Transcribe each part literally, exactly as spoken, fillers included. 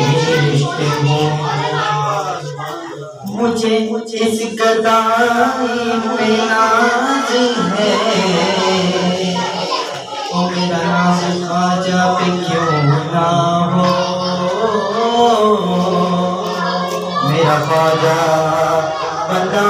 مجھے اس گدائی پہ ناز ہے، او میرا نام خواجہ پہ کیوں نہ ہو، میرا خواجہ بندہ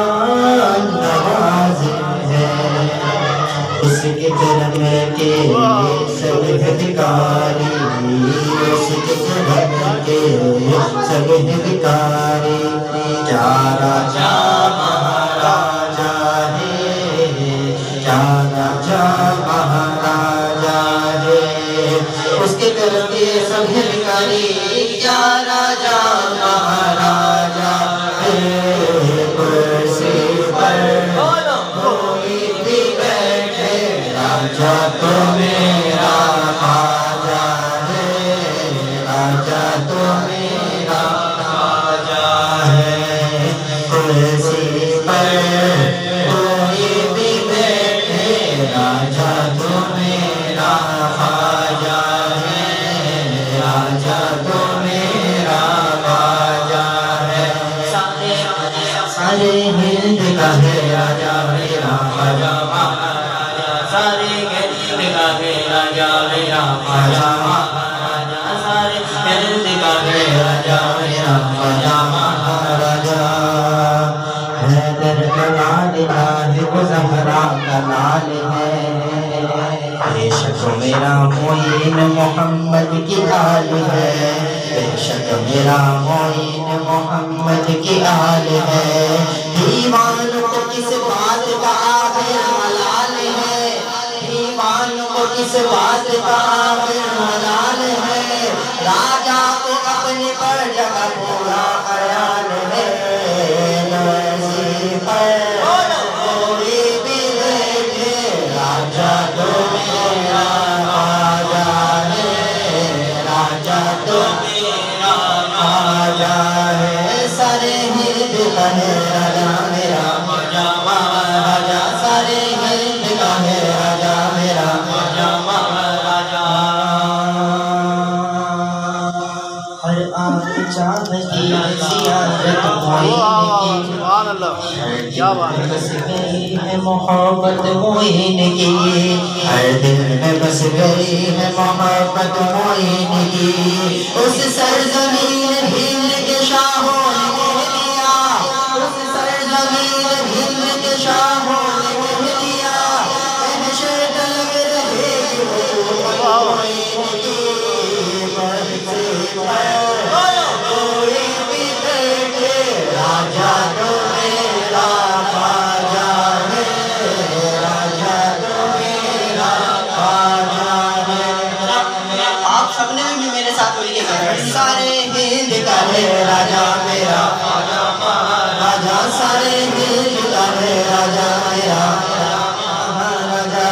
نواز ہے، اس کے کرم کے سب ہے بھکاری، اس کے کرم کے سب ہے بھکاری، کیا راجا مہاراجا ہے، کیا راجا مہاراجا ہے، اس کے کرم کے سب ہے بھکاری، کیا راجا مہاراجا ہے، کرسی پر کوئی بھی بیٹھے، راجا تو میرا خواجہ ہے، راجا تو میرا خواجہ ہے، کرسی پر کوئی بھی بیٹھے، راجا تو میرا خواجہ ہے، راجا تو میرا خواجہ ہے، سارے ہند کا ہے راجا میرا خواجہ مہاراجا، سارے ہند کا ہے راجا میرا خواجہ مہاراجا، سارے ہند کا ہے راجا میرا خواجہ مہاراجا، حیدر کا لال ہے وہ زہرا کا لال ہے، بے شک میرا معین محمد کی آل ہے، بے شک میرا معین محمد کی آل ہے، ایمان کو کس بات کا آخر ملال ہے، ایمان کو کس بات کا آخر ملال ہے، راجا کو اپنے پر جگہ پورا خیال ہے، کرسی پر کوئی بھی بیٹھے، راجا تو میرا خواجہ ہے، راجا تو میرا خواجہ ہے، سارے ہند کا ہے راجا میرا خواجہ مہاراجا، سارے ہند کا ہے راجا میرا خواجہ مہاراجا، ہر آنکھ چاہتی زیارت معین کی، ہر دل میں بس گئی ہے محبت معین کی، ہر دل میں بس گئی ہے محبت معین کی، اس سرزمین ہند کے شاہوں نے کہہ دیا، اس سرزمین ہند کے شاہوں نے کہہ دیا، وحشت لگ رہے گی حضور معین کی، کرسی پر کوئی بھی بیٹھے، راجا تو میرا خواجہ ہے، راجا تو میرا خواجہ ہے، آپ سب نے بھی میرے ساتھ مل کے کہا، سارے ہند کا ہے راجا میرا خواجہ مہاراجا، سارے ہند کا ہے راجا میرا مہاراجا،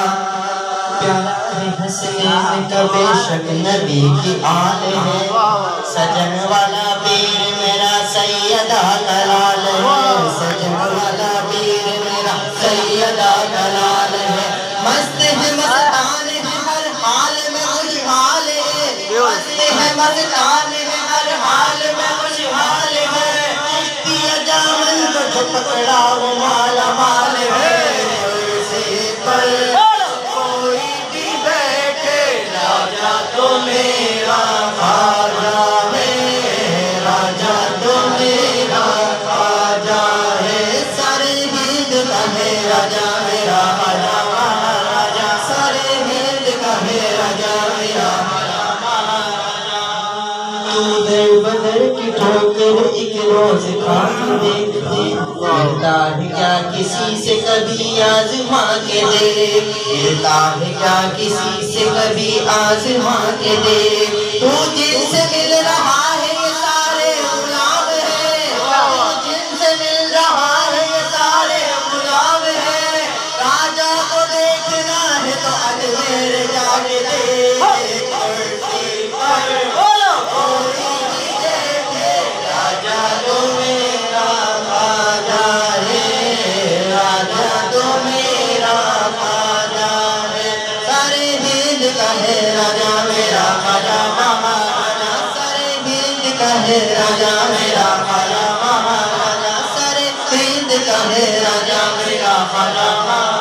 پیارا ہے حسین کا بے شک نبی کی آل ہے، سجن والا پیر میرا سیدہ کلال ہے، سجن والا پیر میرا سیدہ کلال ہے، مست ہے مستان ہے ہر حال میں خوشحال ہے، مست ہے مستان ہے ہر حال میں خوشحال ہے، پیا جامن کو جو پکڑا وہ مالا مال ہے، کرسی پر کوئی بھی بیٹھے، راجا تو میرا خواجہ ہے، راجا تو میرا خواجہ ہے، سارے ہند کا ہے راجا میرا خواجہ مہاراجا، سارے ہند کا ہے راجا میرا خواجہ مہاراجا، تو در بدر کی ٹھوکر ایک روز کھا کے دیکھ دے، ملتا ہے کیا کسی سے کبھی آزما کے دیکھ، ملتا ہے کیا کسی سے کبھی آزما کے دیکھ، تو جن سے مل رہا ہے یہ سارے غلام ہیں، تو جن سے مل رہا ہے یہ سارے غلام ہیں، راجا کو دیکھنا ہے تو اجمیر جا کے دیکھ، کرسی پر کوئی بھی بیٹھے، راجا تو میرا خواجہ ہے، راجا تو میرا خواجہ ہے، سارے ہند کا ہے راجا میرا خواجہ مہاراجا، ہے راجا میرا خواجہ مہاراجا سر ہند کا ہے راجا میرا خواجہ مہاراجا